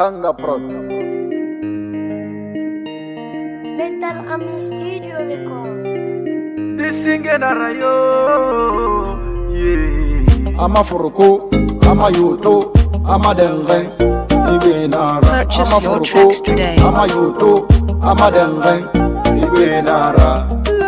Tanga Prod. Metal Ami Studio Record. This singing arayo, yeah. Ama furuko, ama yuto, ama dengen, ibenara. Purchase your tracks today. Ama yuto, ama dengen, ibenara.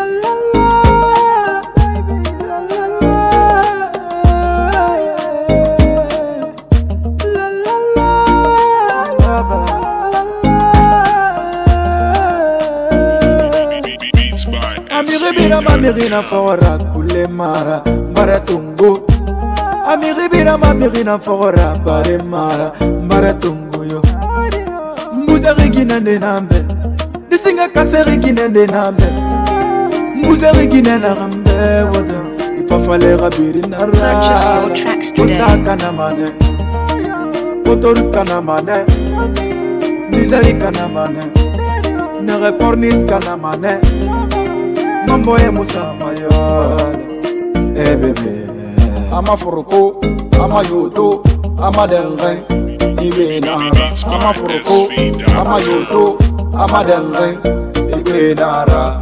Amiribina fora kulemara baratungo. Amiribina fora baremara baratungo yo. Mbuzari ginande nambe, disinga kaseri ginande nambe. Mbuzari ginande nambe wada. Ipafalera birinara. Purchase your tracks today. Utaka mane, otoruka mane, nizari mane, nerekornis mane. Mambo ya Musa Mayola, bebe. Ama furuko, ama yuto, ama dengen, ibenara. Ama furuko, ama yuto, ama dengen, ibenara.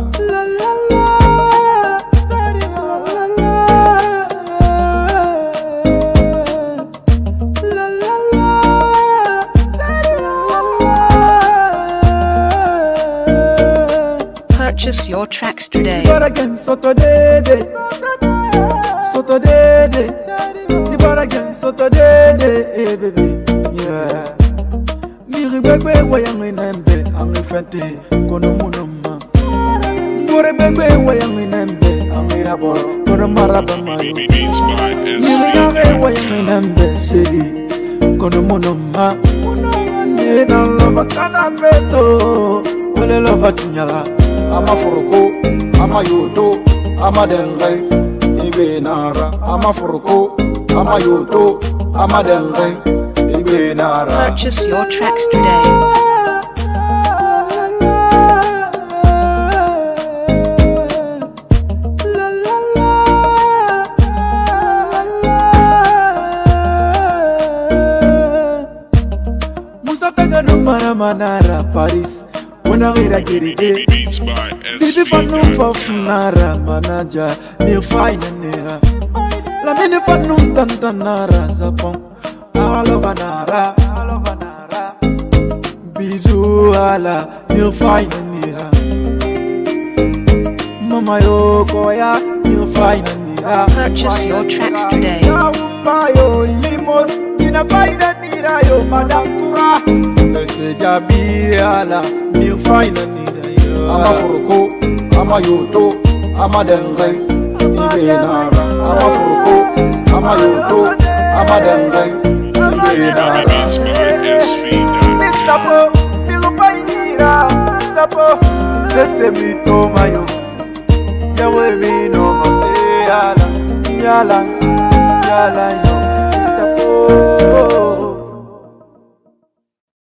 Purchase your tracks today. Ibaragen soto dede, Ibaragen soto dede, baby. Yeah. Miri bebe wayang inembe, angi fente kono munoma. Ngore bebe wayang inembe, angi rabo kono maraba mayo. Miri nare wayang inembe, seri kono munoma. Nena lova kana peto, wale lova tinyala. Ama furuko, ama yuto, ama dengen, ibenara. Ama furuko, ama yuto, ama dengen, ibenara. Purchase your tracks today. Musa tanga numara manara Paris. When I get it, baby, for no funara manager, near fine nera. La mene for no tantanara, zapon, alabanara, bizu ala, near fine nera. Mama yo koya, near fine nera. Purchase your tracks today. Yo limon, in a fine nera, yo madam tura. Ese jabi ala, near fine nera. Ama furuko, ama yuto, ama dengen, ibenara. Ama furuko, ama yuto, ama dengen, ibenara. Mr. Po, filo painira, Mr. Po, sesemi mayo. Yawe mi no mate, yala, yala, yala.